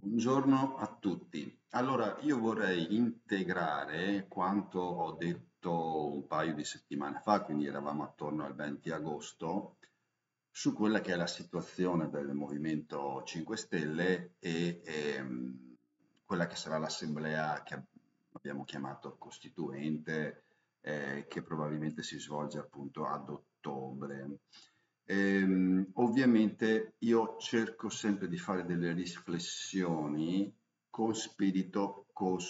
Buongiorno a tutti. Allora, io vorrei integrare quanto ho detto un paio di settimane fa, quindi eravamo attorno al 20 agosto, su quella che è la situazione del Movimento 5 Stelle e quella che sarà l'assemblea che abbiamo chiamato costituente, che probabilmente si svolge appunto ad ottobre. Ovviamente io cerco sempre di fare delle riflessioni con spirito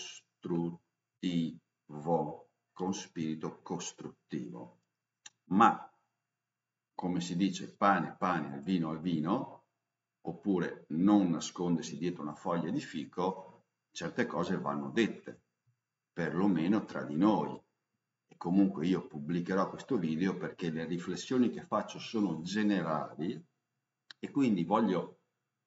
costruttivo, ma come si dice, pane, pane, al vino, oppure non nascondersi dietro una foglia di fico, certe cose vanno dette, perlomeno tra di noi. E comunque io pubblicherò questo video perché le riflessioni che faccio sono generali e quindi voglio,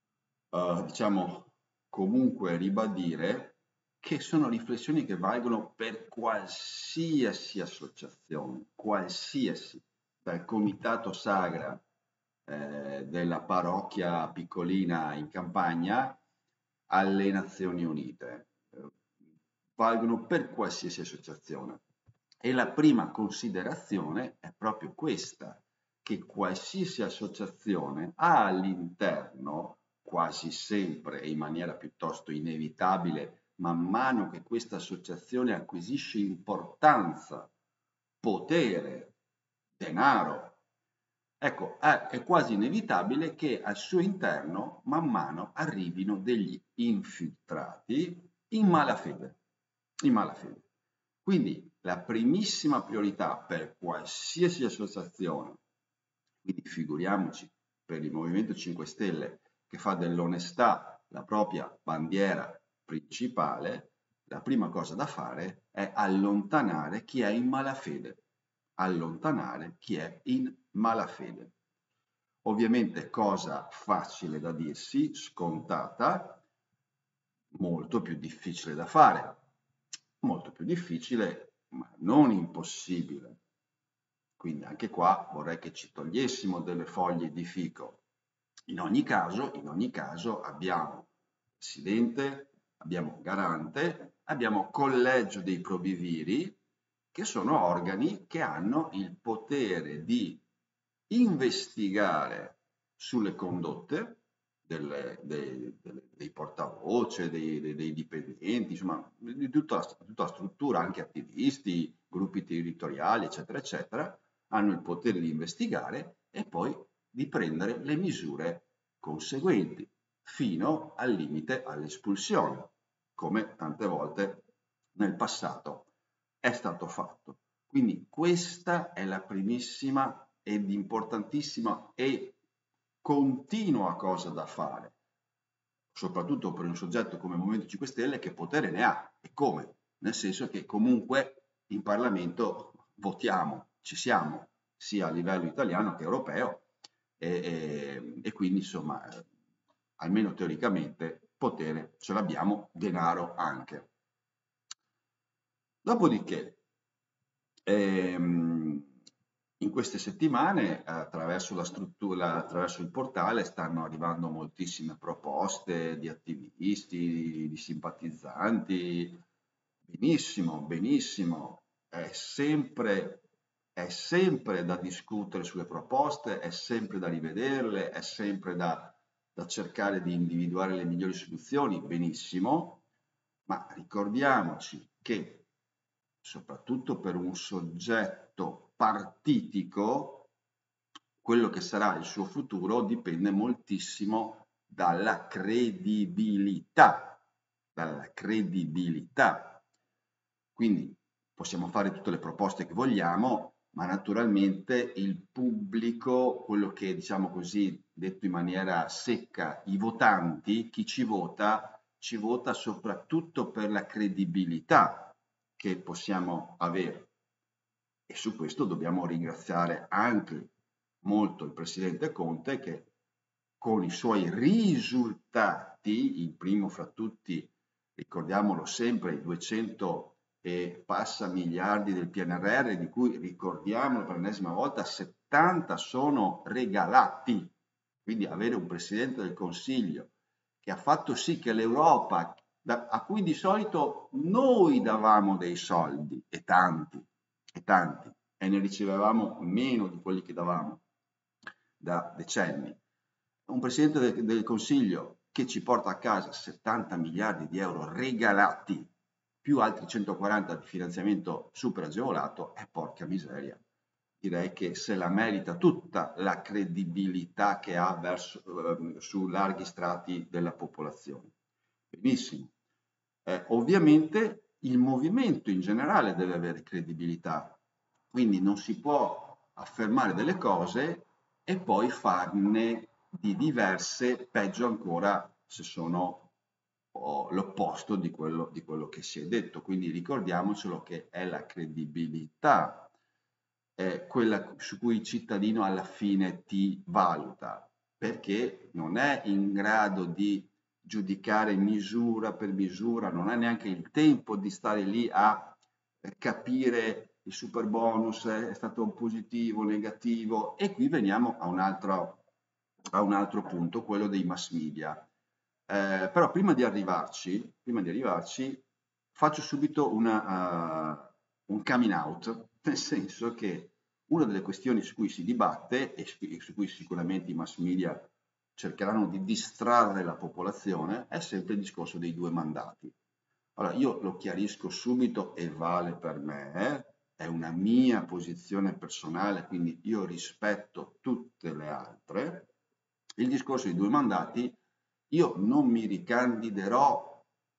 diciamo, comunque ribadire che sono riflessioni che valgono per qualsiasi associazione, qualsiasi, dal comitato sagra della parrocchia piccolina in campagna alle Nazioni Unite. Valgono per qualsiasi associazione. E la prima considerazione è proprio questa, che qualsiasi associazione ha all'interno, quasi sempre e in maniera piuttosto inevitabile, man mano che questa associazione acquisisce importanza, potere, denaro, ecco, è quasi inevitabile che al suo interno man mano arrivino degli infiltrati in malafede, in malafede. Quindi la primissima priorità per qualsiasi associazione, quindi figuriamoci per il Movimento 5 Stelle che fa dell'onestà la propria bandiera principale, la prima cosa da fare è allontanare chi è in malafede, allontanare chi è in malafede. Ovviamente cosa facile da dirsi, scontata, molto più difficile da fare, molto più difficile, ma non impossibile. Quindi anche qua vorrei che ci togliessimo delle foglie di fico. In ogni caso abbiamo presidente, abbiamo garante, abbiamo collegio dei probiviri, che sono organi che hanno il potere di investigare sulle condotte dei portavoce, dei dipendenti, insomma, di tutta la struttura, anche attivisti, gruppi territoriali, eccetera, eccetera, hanno il potere di investigare e poi di prendere le misure conseguenti, fino al limite all'espulsione, come tante volte nel passato è stato fatto. Quindi questa è la primissima ed importantissima e continua cosa da fare, soprattutto per un soggetto come il Movimento 5 Stelle che potere ne ha e come, nel senso che comunque in Parlamento votiamo, ci siamo, sia a livello italiano che europeo e quindi insomma, almeno teoricamente, potere ce l'abbiamo, denaro anche. Dopodiché, in queste settimane, attraverso la struttura, attraverso il portale, stanno arrivando moltissime proposte di attivisti, di simpatizzanti. Benissimo, benissimo. È sempre da discutere sulle proposte, è sempre da rivederle, è sempre da cercare di individuare le migliori soluzioni. Benissimo, ma ricordiamoci che soprattutto per un soggetto partitico, quello che sarà il suo futuro dipende moltissimo dalla credibilità, dalla credibilità. Quindi possiamo fare tutte le proposte che vogliamo, ma naturalmente il pubblico, quello che diciamo così, detto in maniera secca, i votanti, chi ci vota soprattutto per la credibilità che possiamo avere. E su questo dobbiamo ringraziare anche molto il presidente Conte che con i suoi risultati, il primo fra tutti, ricordiamolo sempre, i 200 e passa miliardi del PNRR, di cui ricordiamolo per l'ennesima volta, 70 sono regalati. Quindi avere un presidente del Consiglio che ha fatto sì che l'Europa, a cui di solito noi davamo dei soldi, e tanti, e ne ricevevamo meno di quelli che davamo da decenni, un Presidente del Consiglio che ci porta a casa 70 miliardi di euro regalati, più altri 140 di finanziamento super agevolato, e porca miseria. Direi che se la merita tutta la credibilità che ha su larghi strati della popolazione. Benissimo. Ovviamente il movimento in generale deve avere credibilità, quindi non si può affermare delle cose e poi farne di diverse, peggio ancora se sono l'opposto di quello che si è detto. Quindi ricordiamocelo che è la credibilità quella su cui il cittadino alla fine ti valuta, perché non è in grado di giudicare misura per misura, non ha neanche il tempo di stare lì a capire il super bonus è stato positivo, negativo, e qui veniamo a un altro punto, quello dei mass media. Però prima di arrivarci, faccio subito un coming out, nel senso che una delle questioni su cui si dibatte e su cui sicuramente i mass media cercheranno di distrarre la popolazione è sempre il discorso dei 2 mandati. Allora, io lo chiarisco subito e vale per me, è una mia posizione personale, quindi io rispetto tutte le altre. Il discorso dei 2 mandati, io non mi ricandiderò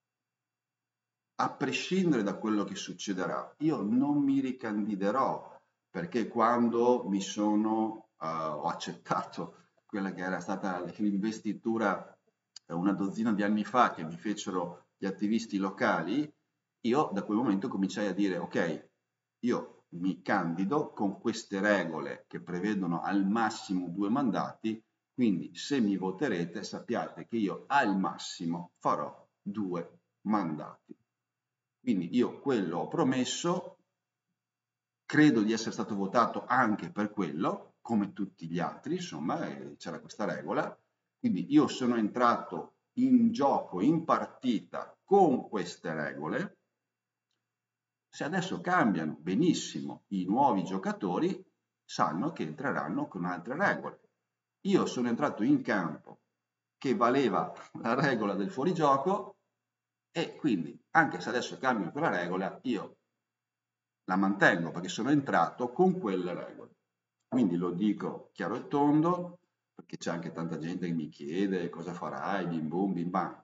a prescindere da quello che succederà. Io non mi ricandiderò perché quando ho accettato quella che era stata l'investitura una dozzina di anni fa che mi fecero gli attivisti locali, io da quel momento cominciai a dire ok, io mi candido con queste regole che prevedono al massimo 2 mandati, quindi se mi voterete sappiate che io al massimo farò 2 mandati. Quindi io quello ho promesso, credo di essere stato votato anche per quello, come tutti gli altri, insomma, c'era questa regola. Quindi io sono entrato in gioco, in partita con queste regole. Se adesso cambiano, benissimo, i nuovi giocatori sanno che entreranno con altre regole. Io sono entrato in campo che valeva la regola del fuorigioco e quindi anche se adesso cambiano quella regola, io la mantengo perché sono entrato con quelle regole. Quindi lo dico chiaro e tondo, perché c'è anche tanta gente che mi chiede cosa farai, bim bum, bim bam.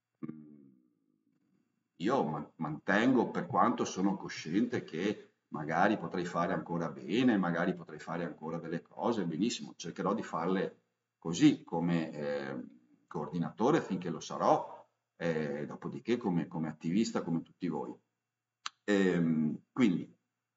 Io mantengo, per quanto sono cosciente che magari potrei fare ancora bene, magari potrei fare ancora delle cose, benissimo, cercherò di farle così come coordinatore finché lo sarò, dopodiché come attivista come tutti voi. Quindi,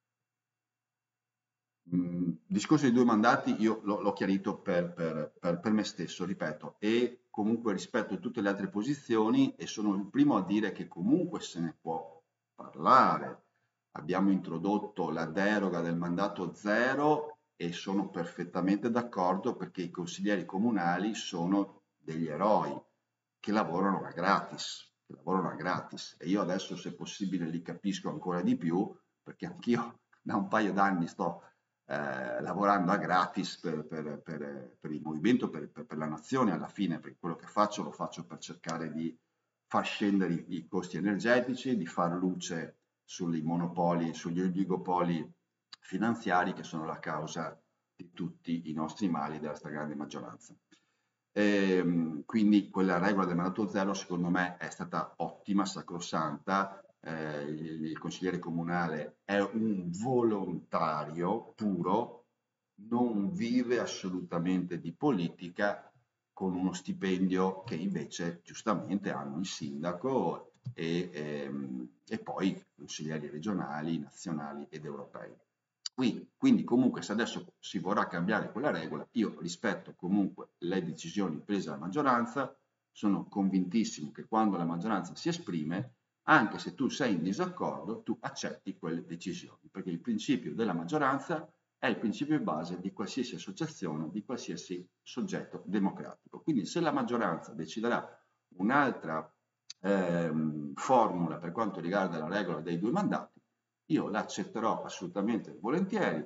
discorso dei 2 mandati io l'ho chiarito per me stesso, ripeto, e comunque rispetto tutte le altre posizioni e sono il primo a dire che comunque se ne può parlare. Abbiamo introdotto la deroga del mandato zero e sono perfettamente d'accordo perché i consiglieri comunali sono degli eroi che lavorano a gratis, e io adesso se possibile li capisco ancora di più perché anch'io da un paio d'anni sto lavorando a gratis per il movimento, per la nazione alla fine, perché quello che faccio lo faccio per cercare di far scendere i costi energetici, di far luce sui monopoli, sugli oligopoli finanziari che sono la causa di tutti i nostri mali della stragrande maggioranza. Quindi quella regola del mandato zero secondo me è stata ottima, sacrosanta. Il consigliere comunale è un volontario puro, non vive assolutamente di politica, con uno stipendio che invece giustamente hanno il sindaco e poi i consiglieri regionali, nazionali ed europei. Quindi comunque se adesso si vorrà cambiare quella regola, io rispetto comunque le decisioni prese dalla maggioranza, sono convintissimo che quando la maggioranza si esprime, anche se tu sei in disaccordo, tu accetti quelle decisioni, perché il principio della maggioranza è il principio base di qualsiasi associazione, di qualsiasi soggetto democratico. Quindi se la maggioranza deciderà un'altra formula per quanto riguarda la regola dei 2 mandati, io l'accetterò assolutamente volentieri.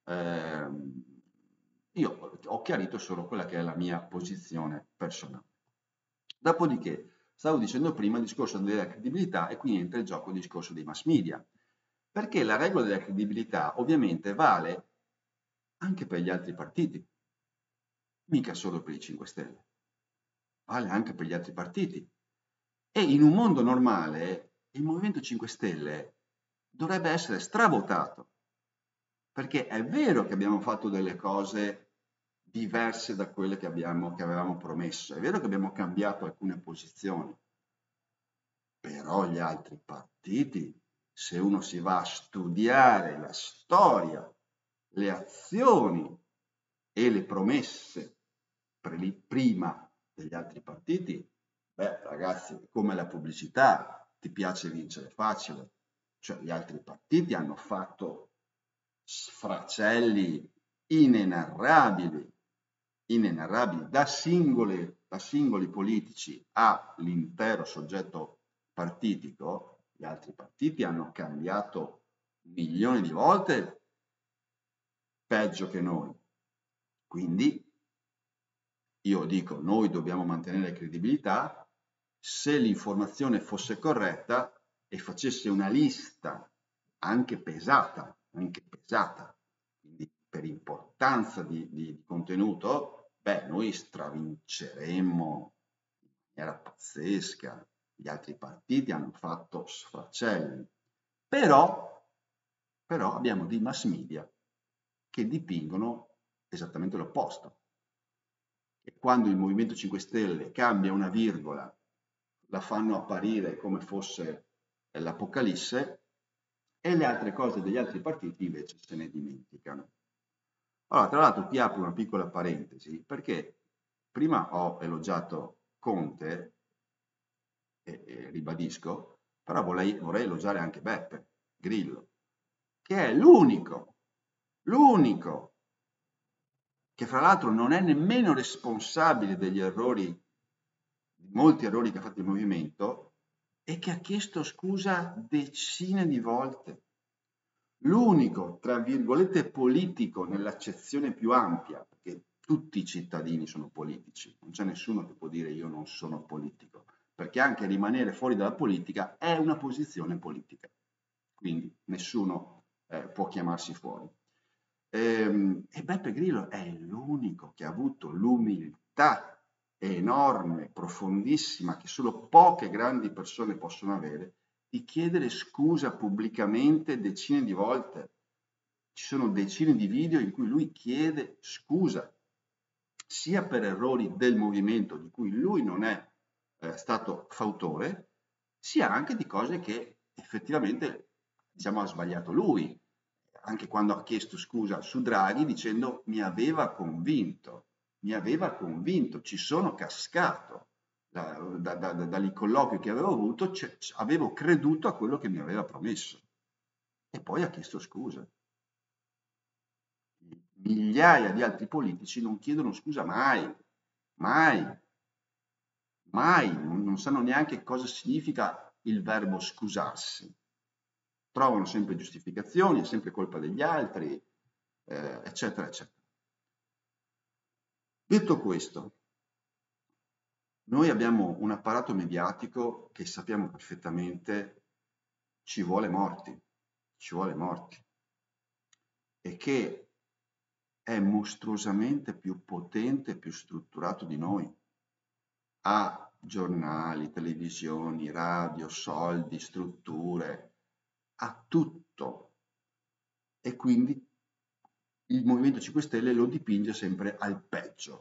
Io ho chiarito solo quella che è la mia posizione personale. Dopodiché, stavo dicendo prima il discorso della credibilità, e qui entra in gioco il discorso dei mass media, perché la regola della credibilità ovviamente vale anche per gli altri partiti, mica solo per i 5 Stelle, vale anche per gli altri partiti. E in un mondo normale il Movimento 5 Stelle dovrebbe essere stravotato, perché è vero che abbiamo fatto delle cose diverse da quelle che avevamo promesso, è vero che abbiamo cambiato alcune posizioni, però gli altri partiti, se uno si va a studiare la storia, le azioni e le promesse prima degli altri partiti, beh ragazzi, è come la pubblicità, ti piace vincere facile, cioè gli altri partiti hanno fatto sfracelli inenarrabili da singoli politici all'intero soggetto partitico. Gli altri partiti hanno cambiato milioni di volte peggio che noi. Quindi io dico, noi dobbiamo mantenere credibilità. Se l'informazione fosse corretta e facesse una lista anche pesata, quindi per importanza di contenuto, beh, noi stravinceremmo in maniera pazzesca. Gli altri partiti hanno fatto sfracelli. Però abbiamo dei mass media che dipingono esattamente l'opposto. E quando il Movimento 5 Stelle cambia una virgola, la fanno apparire come fosse l'Apocalisse, e le altre cose degli altri partiti invece se ne dimenticano. Allora, tra l'altro qui apro una piccola parentesi, perché prima ho elogiato Conte, e ribadisco, però vorrei elogiare anche Beppe Grillo, che è l'unico che fra l'altro non è nemmeno responsabile degli errori, di molti errori che ha fatto il movimento, e che ha chiesto scusa decine di volte. L'unico, tra virgolette, politico nell'accezione più ampia, perché tutti i cittadini sono politici, non c'è nessuno che può dire io non sono politico, perché anche rimanere fuori dalla politica è una posizione politica, quindi nessuno può chiamarsi fuori. E Beppe Grillo è l'unico che ha avuto l'umiltà enorme, profondissima, che solo poche grandi persone possono avere, di chiedere scusa pubblicamente decine di volte. Ci sono decine di video in cui lui chiede scusa, sia per errori del movimento di cui lui non è stato fautore, sia anche di cose che effettivamente, diciamo, ha sbagliato lui. Anche quando ha chiesto scusa su Draghi dicendo mi aveva convinto, ci sono cascato dai colloqui che avevo avuto, avevo creduto a quello che mi aveva promesso, e poi ha chiesto scusa. Migliaia di altri politici non chiedono scusa mai, non sanno neanche cosa significa il verbo scusarsi. Trovano sempre giustificazioni, è sempre colpa degli altri, eccetera, eccetera. Detto questo, noi abbiamo un apparato mediatico che sappiamo perfettamente ci vuole morti, e che è mostruosamente più potente e più strutturato di noi. Ha giornali, televisioni, radio, soldi, strutture, ha tutto. E quindi il Movimento 5 Stelle lo dipinge sempre al peggio,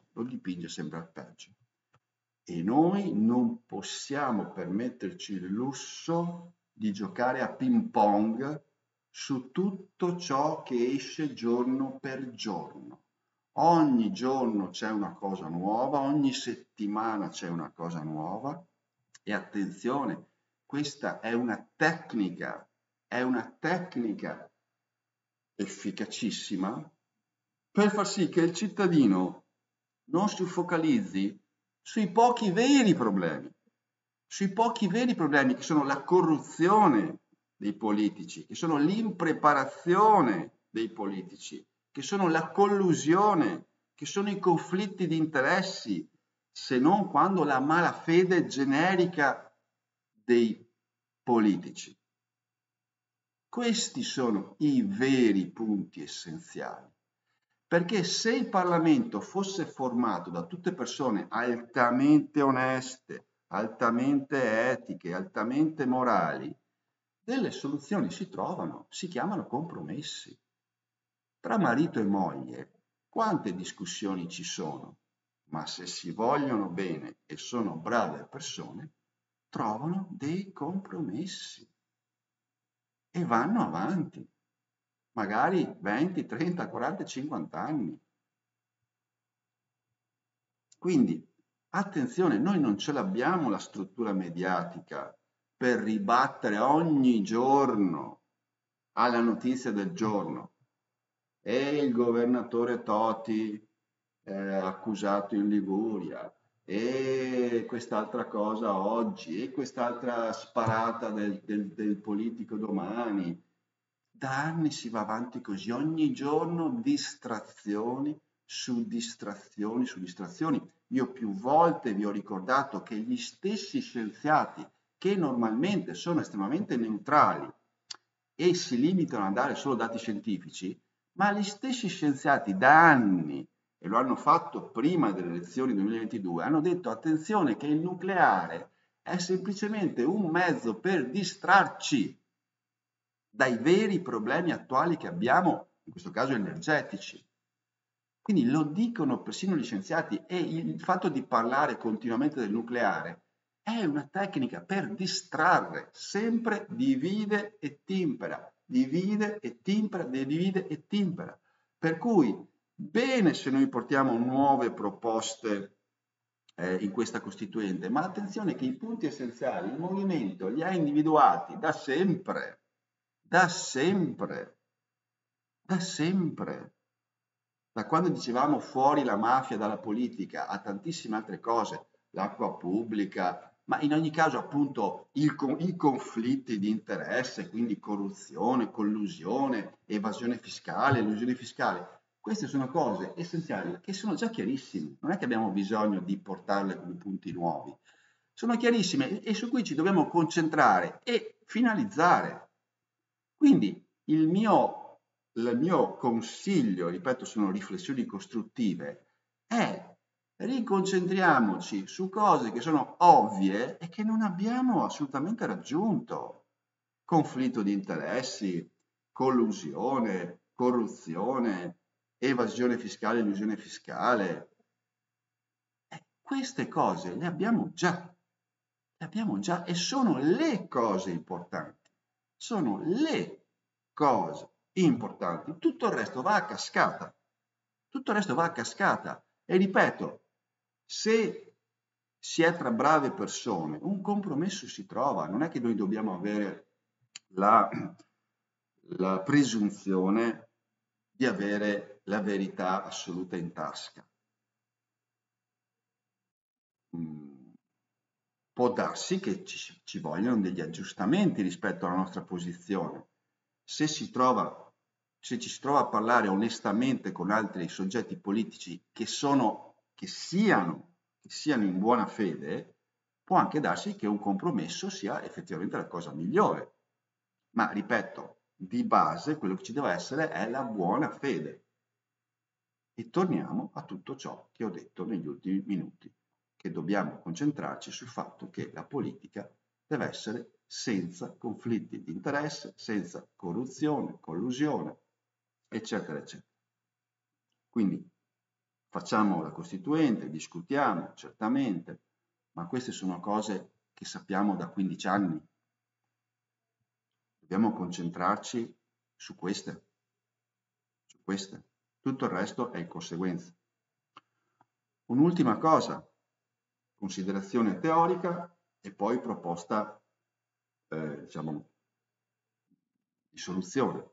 E noi non possiamo permetterci il lusso di giocare a ping pong su tutto ciò che esce giorno per giorno. Ogni giorno c'è una cosa nuova, ogni settimana c'è una cosa nuova, e attenzione, questa è una tecnica efficacissima per far sì che il cittadino non si focalizzi sui pochi veri problemi, sui pochi veri problemi che sono la corruzione dei politici, che sono l'impreparazione dei politici, che sono la collusione, che sono i conflitti di interessi, se non quando la malafede generica dei politici. Questi sono i veri punti essenziali, perché se il Parlamento fosse formato da tutte persone altamente oneste, altamente etiche, altamente morali, delle soluzioni si trovano, si chiamano compromessi. Tra marito e moglie, quante discussioni ci sono? Ma se si vogliono bene e sono brave persone, trovano dei compromessi e vanno avanti, magari 20, 30, 40, 50 anni. Quindi, attenzione, noi non ce l'abbiamo la struttura mediatica per ribattere ogni giorno alla notizia del giorno. E il governatore Toti accusato in Liguria, e quest'altra cosa oggi, e quest'altra sparata del politico domani. Da anni si va avanti così, ogni giorno distrazioni su distrazioni su distrazioni. Io più volte vi ho ricordato che gli stessi scienziati che normalmente sono estremamente neutrali e si limitano a dare solo dati scientifici, ma gli stessi scienziati da anni, e lo hanno fatto prima delle elezioni 2022, hanno detto attenzione che il nucleare è semplicemente un mezzo per distrarci dai veri problemi attuali che abbiamo, in questo caso energetici. Quindi lo dicono persino gli scienziati, e il fatto di parlare continuamente del nucleare è una tecnica per distrarre, sempre divide e timpera, divide e timpera, divide e timpera. Per cui bene se noi portiamo nuove proposte in questa Costituente, ma attenzione che i punti essenziali il movimento li ha individuati da sempre, da sempre, da sempre. Da quando dicevamo fuori la mafia dalla politica a tantissime altre cose, l'acqua pubblica, ma in ogni caso appunto i conflitti di interesse, quindi corruzione, collusione, evasione fiscale, elusione fiscale, queste sono cose essenziali che sono già chiarissime, non è che abbiamo bisogno di portarle come punti nuovi, sono chiarissime e su cui ci dobbiamo concentrare e finalizzare. Quindi il mio consiglio, ripeto, sono riflessioni costruttive, è riconcentriamoci su cose che sono ovvie e che non abbiamo assolutamente raggiunto. Conflitto di interessi, collusione, corruzione, evasione fiscale, illusione fiscale. Queste cose le abbiamo già e sono le cose importanti. Sono le cose importanti. Tutto il resto va a cascata. Tutto il resto va a cascata. E ripeto, se si è tra brave persone, un compromesso si trova. Non è che noi dobbiamo avere la presunzione di avere la verità assoluta in tasca. Può darsi che ci vogliano degli aggiustamenti rispetto alla nostra posizione. Se ci si trova a parlare onestamente con altri soggetti politici che siano in buona fede, può anche darsi che un compromesso sia effettivamente la cosa migliore. Ma ripeto, di base quello che ci deve essere è la buona fede. E torniamo a tutto ciò che ho detto negli ultimi minuti, che dobbiamo concentrarci sul fatto che la politica deve essere senza conflitti di interesse, senza corruzione, collusione, eccetera, eccetera. Quindi facciamo la Costituente, discutiamo, certamente, ma queste sono cose che sappiamo da 15 anni. Dobbiamo concentrarci su queste. Tutto il resto è in conseguenza. Un'ultima cosa, considerazione teorica e poi proposta, diciamo, di soluzione.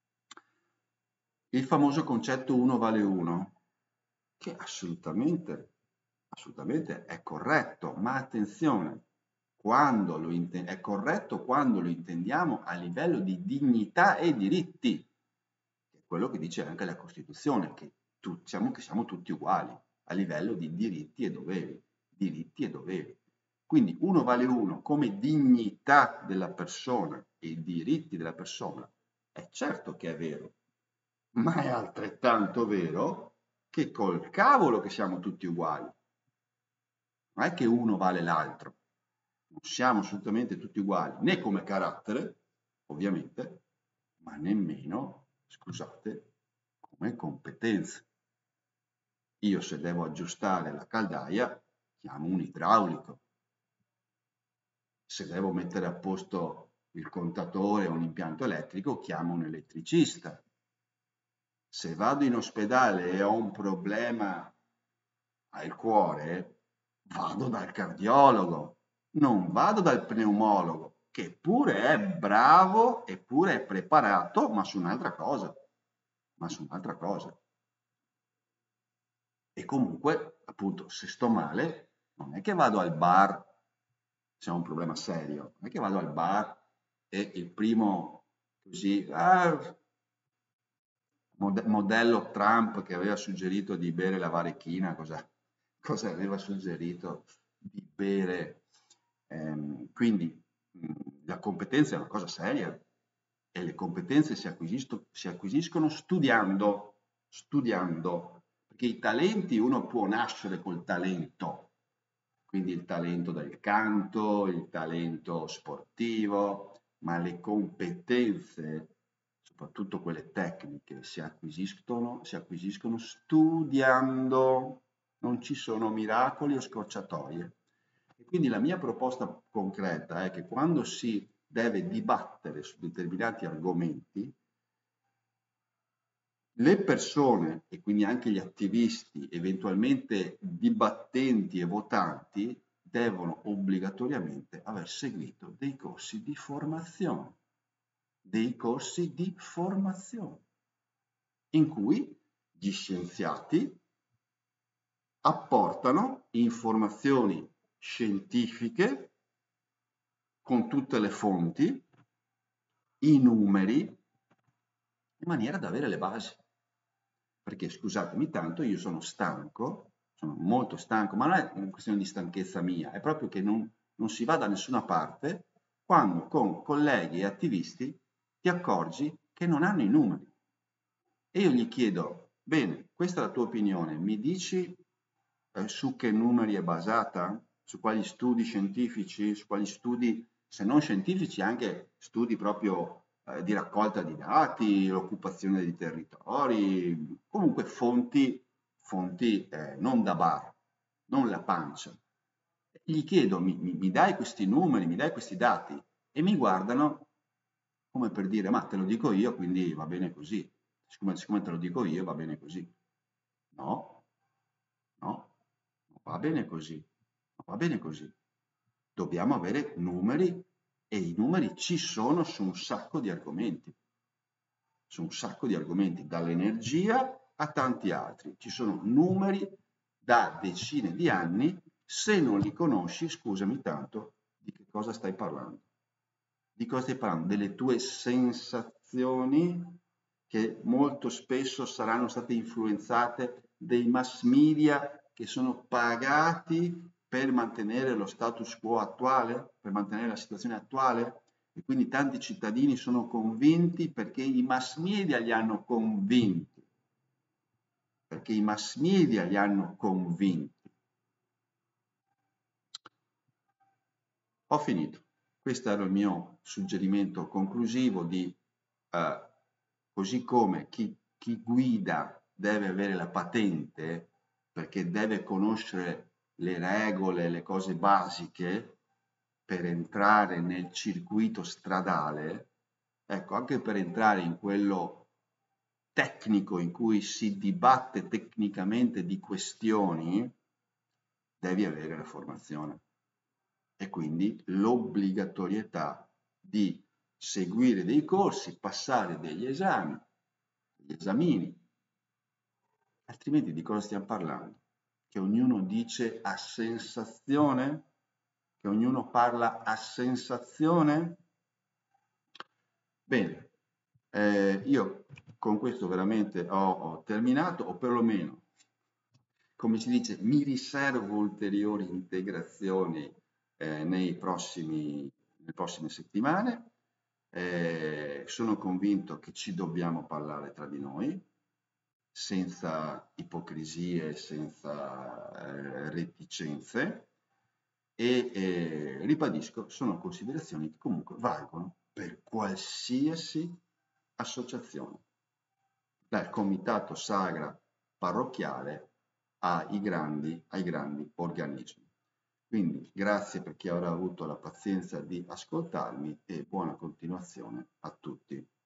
Il famoso concetto 1 vale 1, che assolutamente è corretto, ma attenzione, è corretto quando lo intendiamo a livello di dignità e diritti, che è quello che dice anche la Costituzione, che siamo tutti uguali a livello di diritti e doveri, diritti e doveri. Quindi uno vale uno come dignità della persona e diritti della persona, è certo che è vero, ma è altrettanto vero che col cavolo che siamo tutti uguali. Non è che uno vale l'altro, non siamo assolutamente tutti uguali, né come carattere, ovviamente, ma nemmeno, scusate, come competenze. Io se devo aggiustare la caldaia, chiamo un idraulico. Se devo mettere a posto il contatore o un impianto elettrico, chiamo un elettricista. Se vado in ospedale e ho un problema al cuore, vado dal cardiologo, non vado dal pneumologo, che pure è bravo e pure è preparato, ma su un'altra cosa. Ma su un'altra cosa. E comunque, appunto, se sto male, non è che vado al bar, se ho un problema serio, non è che vado al bar e il primo così, modello Trump che aveva suggerito di bere la varechina, cosa aveva suggerito di bere? Quindi la competenza è una cosa seria e le competenze si acquisiscono studiando, perché i talenti uno può nascere col talento, quindi il talento del canto, il talento sportivo, ma le competenze, soprattutto quelle tecniche, si acquisiscono studiando, non ci sono miracoli o scorciatoie. E quindi la mia proposta concreta è che quando si deve dibattere su determinati argomenti, le persone e quindi anche gli attivisti, eventualmente dibattenti e votanti, devono obbligatoriamente aver seguito dei corsi di formazione, in cui gli scienziati apportano informazioni scientifiche con tutte le fonti, i numeri, in maniera da avere le basi. Perché scusatemi tanto, io sono stanco, sono molto stanco, ma non è una questione di stanchezza mia, è proprio che non si va da nessuna parte quando con colleghi e attivisti ti accorgi che non hanno i numeri. E io gli chiedo, bene, questa è la tua opinione, mi dici su che numeri è basata? Su quali studi scientifici? Su quali studi, se non scientifici, anche studi proprio di raccolta di dati, occupazione di territori, comunque fonti non da bar, non la pancia. Gli chiedo, mi dai questi numeri, mi dai questi dati? E mi guardano come per dire, ma te lo dico io, quindi va bene così. Siccome te lo dico io, va bene così. No, no, non va bene così. Non va bene così. Dobbiamo avere numeri e i numeri ci sono su un sacco di argomenti. Su un sacco di argomenti, dall'energia a tanti altri. Ci sono numeri da decine di anni. Se non li conosci, scusami tanto, di che cosa stai parlando? Di cosa stai parlando? Delle tue sensazioni che molto spesso saranno state influenzate dai mass media che sono pagati per mantenere lo status quo attuale, per mantenere la situazione attuale, e quindi tanti cittadini sono convinti perché i mass media li hanno convinti, perché i mass media li hanno convinti. Ho finito. Questo era il mio suggerimento conclusivo di così come chi guida deve avere la patente perché deve conoscere le regole, le cose basiche per entrare nel circuito stradale, ecco, anche per entrare in quello tecnico in cui si dibatte tecnicamente di questioni, devi avere la formazione e quindi l'obbligatorietà di seguire dei corsi, passare degli esami, degli esamini, altrimenti di cosa stiamo parlando? Che ognuno dice a sensazione? che ognuno parla a sensazione? Bene, io con questo veramente ho terminato, o perlomeno, come si dice, mi riservo ulteriori integrazioni nelle prossime settimane. Sono convinto che ci dobbiamo parlare tra di noi, senza ipocrisie, senza reticenze, e ribadisco, sono considerazioni che comunque valgono per qualsiasi associazione, dal comitato sagra parrocchiale ai grandi organismi. Quindi grazie per chi avrà avuto la pazienza di ascoltarmi e buona continuazione a tutti.